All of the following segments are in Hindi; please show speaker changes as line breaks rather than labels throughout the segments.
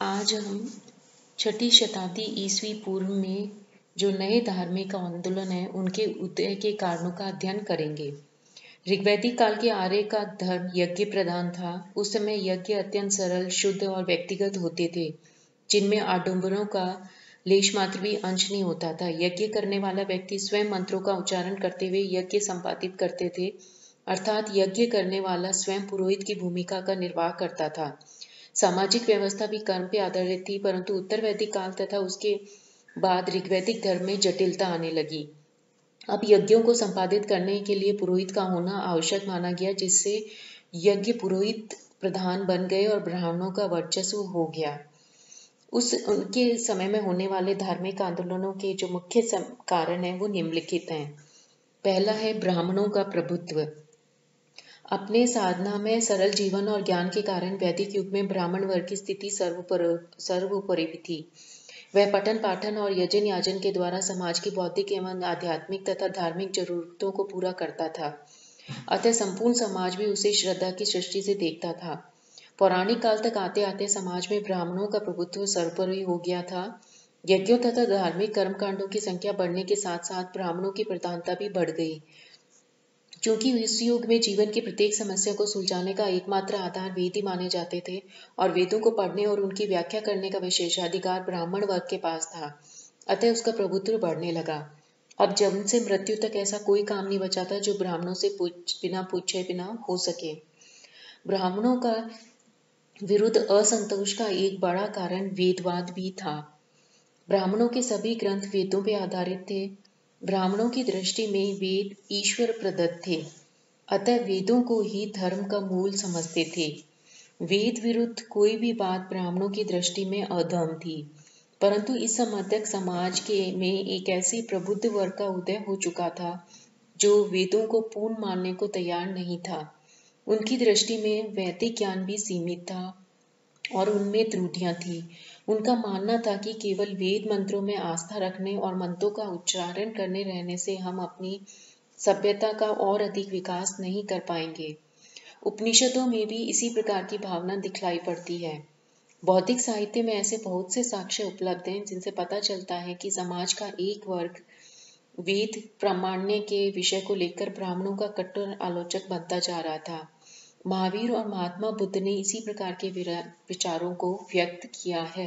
आज हम छठी शताब्दी ईस्वी पूर्व में जो नए धार्मिक आंदोलन है उनके उदय के कारणों का अध्ययन करेंगे। ऋग्वैदिक काल के आर्य का धर्म यज्ञ प्रधान था। उस समय यज्ञ अत्यंत सरल, शुद्ध और व्यक्तिगत होते थे, जिनमें आडंबरों का लेश मात्र भी अंश नहीं होता था। यज्ञ करने वाला व्यक्ति स्वयं मंत्रों का उच्चारण करते हुए यज्ञ संपादित करते थे, अर्थात यज्ञ करने वाला स्वयं पुरोहित की भूमिका का निर्वाह करता था। सामाजिक व्यवस्था भी कर्म पे आधारित थी, परंतु उत्तर वैदिक काल तथा उसके बाद ऋग्वैदिक धर्म में जटिलता आने लगी। अब यज्ञों को संपादित करने के लिए पुरोहित का होना आवश्यक माना गया, जिससे यज्ञ पुरोहित प्रधान बन गए और ब्राह्मणों का वर्चस्व हो गया। उनके समय में होने वाले धार्मिक आंदोलनों के जो मुख्य कारण हैं वो निम्नलिखित हैं। पहला है ब्राह्मणों का प्रभुत्व। अपने साधना में सरल जीवन और ज्ञान के कारण वैदिक युग में ब्राह्मण वर्ग की स्थिति सर्वोपरि थी। वह पठन पाठन और यजन याजन के द्वारा समाज की बौद्धिक एवं आध्यात्मिक तथा धार्मिक जरूरतों को पूरा करता था। अतः संपूर्ण समाज भी उसे श्रद्धा की दृष्टि से देखता था। पौराणिक काल तक आते आते समाज में ब्राह्मणों का प्रभुत्व सर्वोपरि हो गया था। यज्ञों तथा धार्मिक कर्मकांडों की संख्या बढ़ने के साथ साथ ब्राह्मणों की प्रधानता भी बढ़ गई। क्योंकि इस युग में जीवन की प्रत्येक समस्या को सुलझाने का एकमात्र आधार वेद ही माने जाते थे और वेदों को पढ़ने और उनकी व्याख्या करने का विशेषाधिकार ब्राह्मण वर्ग के पास था। अतः उसका प्रभुत्व बढ़ने लगा। अब जन्म से मृत्यु तक ऐसा कोई काम नहीं बचा था जो ब्राह्मणों से बिना पूछे बिना हो सके। ब्राह्मणों का विरुद्ध असंतोष का एक बड़ा कारण वेदवाद भी था। ब्राह्मणों के सभी ग्रंथ वेदों पर आधारित थे। ब्राह्मणों की दृष्टि में वेद ईश्वर प्रदत्त थे, अतः वेदों को ही धर्म का मूल समझते थे। वेद विरुद्ध कोई भी बात ब्राह्मणों की दृष्टि में अधर्म थी। परंतु इस समर्थक समाज में एक ऐसी प्रबुद्ध वर्ग का उदय हो चुका था जो वेदों को पूर्ण मानने को तैयार नहीं था। उनकी दृष्टि में वैदिक ज्ञान भी सीमित था और उनमें त्रुटियां थी। उनका मानना था कि केवल वेद मंत्रों में आस्था रखने और मंत्रों का उच्चारण करने रहने से हम अपनी सभ्यता का और अधिक विकास नहीं कर पाएंगे। उपनिषदों में भी इसी प्रकार की भावना दिखलाई पड़ती है। बौद्धिक साहित्य में ऐसे बहुत से साक्ष्य उपलब्ध हैं जिनसे पता चलता है कि समाज का एक वर्ग वेद प्रामाण्य के विषय को लेकर ब्राह्मणों का कट्टर आलोचक बनता जा रहा था। महावीर और महात्मा बुद्ध ने इसी प्रकार के विचारों को व्यक्त किया है।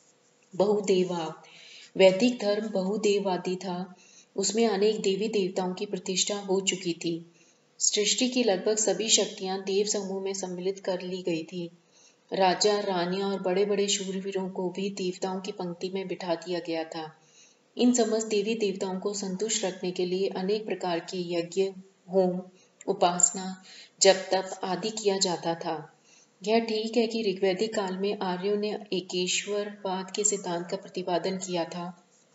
बहुदेववाद। वैदिक धर्म बहुदेववादी था। उसमें अनेक देवी देवताओं की प्रतिष्ठा हो चुकी थी। सृष्टि की लगभग सभी शक्तियां देव समूह में सम्मिलित कर ली गई थी। राजा, रानियां और बड़े बड़े शूरवीरों को भी देवताओं की पंक्ति में बिठा दिया गया था। इन समस्त देवी देवताओं को संतुष्ट रखने के लिए अनेक प्रकार के यज्ञ, होम, उपासना, जप तप आदि किया जाता था। यह ठीक है कि ऋग्वैदिक काल में आर्यों ने एकेश्वरवाद के सिद्धांत का प्रतिपादन किया था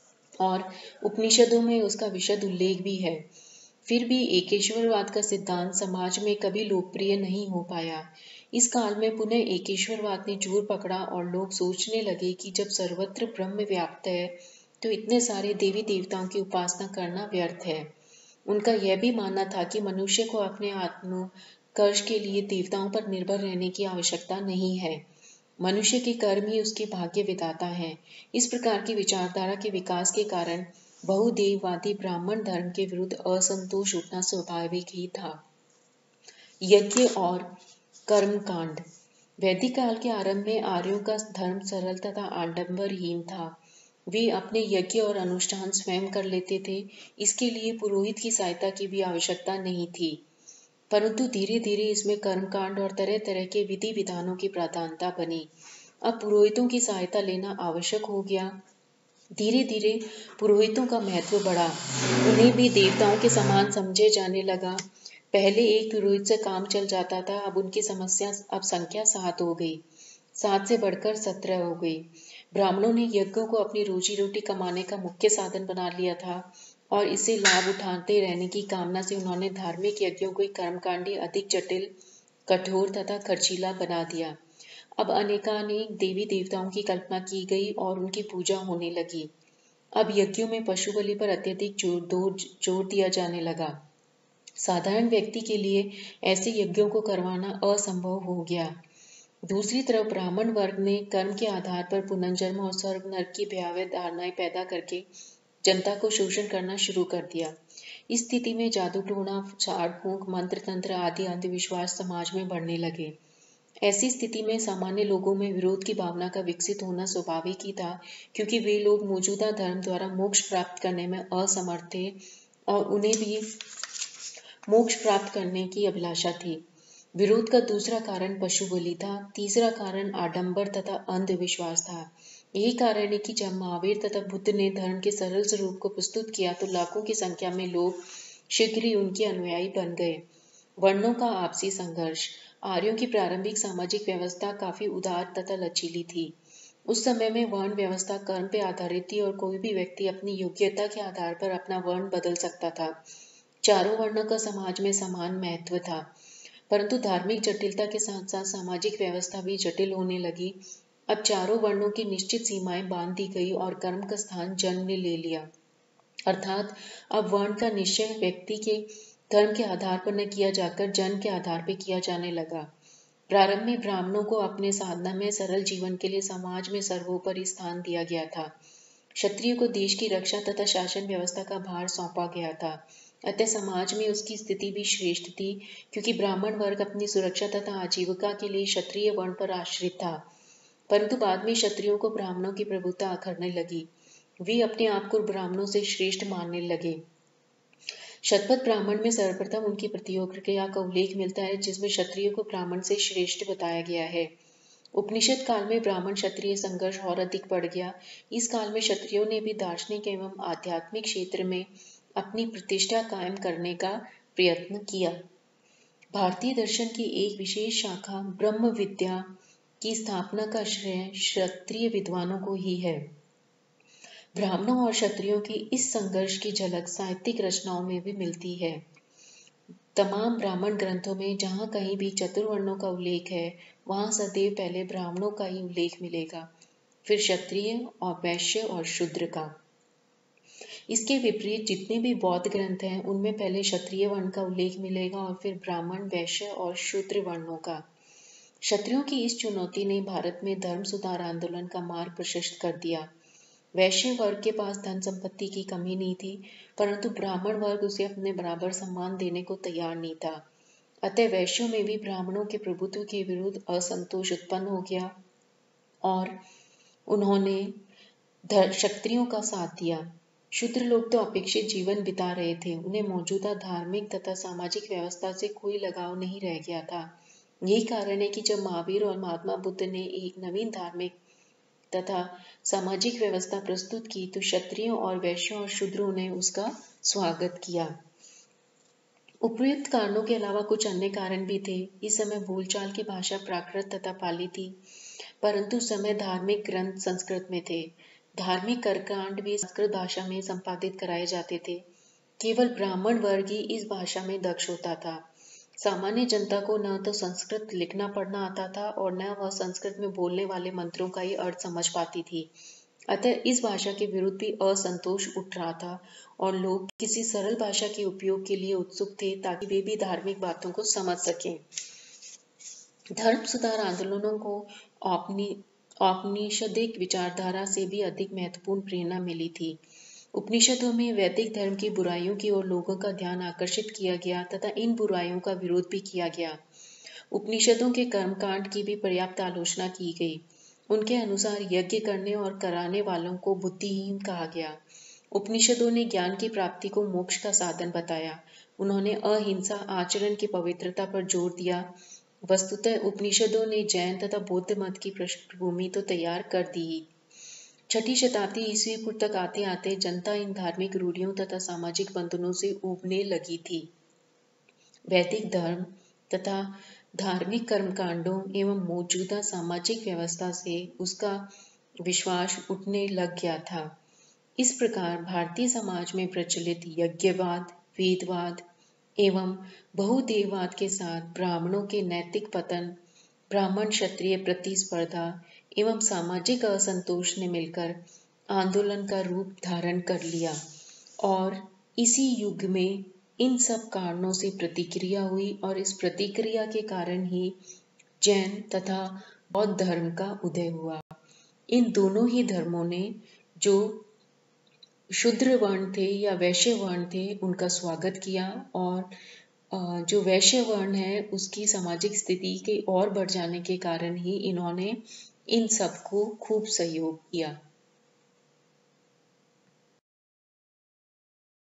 और उपनिषदों में उसका विशद उल्लेख भी है। फिर भी एकेश्वरवाद का सिद्धांत समाज में कभी लोकप्रिय नहीं हो पाया। इस काल में पुनः एकेश्वरवाद ने जोर पकड़ा और लोग सोचने लगे कि जब सर्वत्र ब्रह्म व्याप्त है तो इतने सारे देवी देवताओं की उपासना करना व्यर्थ है। उनका यह भी मानना था कि मनुष्य को अपने आत्मोत्कर्ष के लिए देवताओं पर निर्भर रहने की आवश्यकता नहीं है। मनुष्य के कर्म ही उसके भाग्य विधाता है। इस प्रकार की विचारधारा के विकास के कारण बहुदेववादी ब्राह्मण धर्म के विरुद्ध असंतोष उठना स्वाभाविक ही था। यज्ञ और कर्मकांड। वैदिक काल के आरंभ में आर्यों का धर्म सरल तथा आडंबरहीन था। वे अपने यज्ञ और अनुष्ठान स्वयं कर लेते थे। इसके लिए पुरोहित की सहायता की भी आवश्यकता नहीं थी। परंतु धीरे धीरे इसमें कर्मकांड और तरह तरह के विधि विधानों की प्रधानता बनी। अब पुरोहितों की सहायता लेना आवश्यक हो गया। धीरे धीरे पुरोहितों का महत्व बढ़ा। उन्हें भी देवताओं के समान समझे जाने लगा। पहले एक पुरोहित से काम चल जाता था, अब उनकी संख्या 7 हो गई। 7 से बढ़कर 17 हो गई। ब्राह्मणों ने यज्ञों को अपनी रोजी रोटी कमाने का मुख्य साधन बना लिया था और इसे लाभ उठाते रहने की कामना से उन्होंने धार्मिक यज्ञों को कर्मकांडी अधिक जटिल, कठोर तथा खर्चीला बना दिया। अब अनेकानेक देवी देवताओं की कल्पना की गई और उनकी पूजा होने लगी। अब यज्ञों में पशु बलि पर अत्यधिक जोर दिया जाने लगा। साधारण व्यक्ति के लिए ऐसे यज्ञों को करवाना असंभव हो गया। दूसरी तरफ ब्राह्मण वर्ग ने कर्म के आधार पर पुनर्जन्म और स्वर्ग नरक की भयावह धारणाएं पैदा करके जनता को शोषण करना शुरू कर दिया। इस स्थिति में जादू टोना, झाड़ फूंक, मंत्र तंत्र आदि अंधविश्वास समाज में बढ़ने लगे। ऐसी स्थिति में सामान्य लोगों में विरोध की भावना का विकसित होना स्वाभाविक ही था, क्योंकि वे लोग मौजूदा धर्म द्वारा मोक्ष प्राप्त करने में असमर्थ थे और उन्हें भी मोक्ष प्राप्त करने की अभिलाषा थी। विरोध का दूसरा कारण पशु बलि था। तीसरा कारण आडंबर तथा अंधविश्वास था। यही कारण है कि जब महावीर तथा बुद्ध ने धर्म के सरल स्वरूप को प्रस्तुत किया तो लाखों की संख्या में लोग शीघ्र ही उनके अनुयायी बन गए। वर्णों का आपसी संघर्ष। आर्यों की प्रारंभिक सामाजिक व्यवस्था काफी उदार तथा लचीली थी। उस समय में वर्ण व्यवस्था कर्म पे आधारित थी और कोई भी व्यक्ति अपनी योग्यता के आधार पर अपना वर्ण बदल सकता था। चारों वर्णों का समाज में समान महत्व था, परंतु धार्मिक जटिलता के साथ साथ सामाजिक व्यवस्था भी जटिल होने लगी। अब चारों वर्णों की निश्चित सीमाएं बांध दी गई और कर्म का स्थान जन्म ने ले लिया। अर्थात अब वर्ण का निश्चय व्यक्ति के धर्म के आधार पर न किया जाकर जन्म के आधार पर किया जाने लगा। प्रारंभ में ब्राह्मणों को अपने साधना में सरल जीवन के लिए समाज में सर्वोपरि स्थान दिया गया था। क्षत्रिय को देश की रक्षा तथा शासन व्यवस्था का भार सौंपा गया था। अतः समाज में उसकी स्थिति भी श्रेष्ठ थी, क्योंकि ब्राह्मण वर्ग अपनी सुरक्षा तथा आजीविका के लिए क्षत्रिय वर्ण पर आश्रित था। परंतु बाद में क्षत्रियों को ब्राह्मणों की प्रभुता आखरने लगी। वे अपने आप को ब्राह्मणों से श्रेष्ठ मानने लगे। शतपथ ब्राह्मण में सर्वप्रथम उनकी प्रतिक्रिया का उल्लेख मिलता है, जिसमें क्षत्रिय को ब्राह्मण से श्रेष्ठ बताया गया है। उपनिषद काल में ब्राह्मण क्षत्रिय संघर्ष और अधिक बढ़ गया। इस काल में क्षत्रियों ने भी दार्शनिक एवं आध्यात्मिक क्षेत्र में अपनी प्रतिष्ठा कायम करने का प्रयत्न किया। भारतीय दर्शन की एक विशेष शाखा ब्रह्म विद्या की स्थापना का श्रेय क्षत्रिय विद्वानों को ही है। ब्राह्मणों और क्षत्रियों की इस संघर्ष की झलक साहित्यिक रचनाओं में भी मिलती है। तमाम ब्राह्मण ग्रंथों में जहाँ कहीं भी चतुर्वर्णों का उल्लेख है, वहाँ सदैव पहले ब्राह्मणों का ही उल्लेख मिलेगा, फिर क्षत्रिय और वैश्य और शूद्र का। इसके विपरीत जितने भी बौद्ध ग्रंथ हैं, उनमें पहले क्षत्रिय वर्ण का उल्लेख मिलेगा और फिर ब्राह्मण, वैश्य और शूद्र वर्णों का। क्षत्रियों की इस चुनौती ने भारत में धर्म सुधार आंदोलन का मार्ग प्रशस्त कर दिया। वैश्य वर्ग के पास धन संपत्ति की कमी नहीं थी, परंतु ब्राह्मण वर्ग उसे अपने बराबर सम्मान देने को तैयार नहीं था। अतः वैश्यों में भी ब्राह्मणों के प्रभुत्व के विरुद्ध असंतोष उत्पन्न हो गया और उन्होंने क्षत्रियों का साथ दिया। शूद्र लोग तो अपेक्षित जीवन बिता रहे थे, उन्हें मौजूदा धार्मिक तथा सामाजिक व्यवस्था से कोई लगाव नहीं रह गया था। यही कारण है कि जब महावीर और महात्मा बुद्ध ने एक नवीन धार्मिक तथा सामाजिक व्यवस्था प्रस्तुत की तो क्षत्रियों और वैश्यों और शूद्रों ने उसका स्वागत किया। उपयुक्त कारणों के अलावा कुछ अन्य कारण भी थे। इस समय बोलचाल की भाषा प्राकृत तथा पाली थी, परंतु उस समय धार्मिक ग्रंथ संस्कृत में थे। धार्मिक कर्मकांड भी संस्कृत भाषा में संपादित कराए जाते थे। केवल ब्राह्मण वर्ग ही इस भाषा में दक्ष होता था। सामान्य जनता को न तो संस्कृत लिखना पढ़ना आता था और न वह संस्कृत में बोलने वाले मंत्रों का ही अर्थ समझ पाती थी। अतः इस भाषा के विरुद्ध भी असंतोष उठ रहा था और लोग किसी सरल भाषा के उपयोग के लिए उत्सुक थे, ताकि वे भी धार्मिक बातों को समझ सकें। धर्म सुधार आंदोलनों को औपनिषदिक विचारधारा से भी अधिक महत्वपूर्ण प्रेरणा मिली थी। उपनिषदों में वैदिक धर्म की बुराइयों की ओर लोगों का ध्यान आकर्षित किया गया तथा इन बुराइयों का विरोध भी किया गया। उपनिषदों के कर्मकांड की भी पर्याप्त आलोचना की गई। उनके अनुसार यज्ञ करने और कराने वालों को बुद्धिहीन कहा गया। उपनिषदों ने ज्ञान की प्राप्ति को मोक्ष का साधन बताया। उन्होंने अहिंसा आचरण की पवित्रता पर जोर दिया। वस्तुतः उपनिषदों ने जैन तथा बौद्ध मत की पृष्ठभूमि तो तैयार कर दी। 6ठी शताब्दी ईस्वी पूर्व तक आते आते जनता इन धार्मिक रूढ़ियों तथा सामाजिक बंधनों से ऊबने लगी थी। वैदिक धर्म तथा धार्मिक कर्मकांडों एवं मौजूदा सामाजिक व्यवस्था से उसका विश्वास उठने लग गया था। इस प्रकार भारतीय समाज में प्रचलित यज्ञवाद, वेदवाद एवं बहुदेववाद के साथ ब्राह्मणों के नैतिक पतन, ब्राह्मण क्षत्रिय प्रतिस्पर्धा एवं सामाजिक असंतोष ने मिलकर आंदोलन का रूप धारण कर लिया और इसी युग में इन सब कारणों से प्रतिक्रिया हुई और इस प्रतिक्रिया के कारण ही जैन तथा बौद्ध धर्म का उदय हुआ। इन दोनों ही धर्मों ने जो शूद्र वर्ण थे या वैश्य वर्ण थे उनका स्वागत किया, और जो वैश्य वर्ण है उसकी सामाजिक स्थिति के और बढ़ जाने के कारण ही इन्होंने इन सबको खूब सहयोग किया।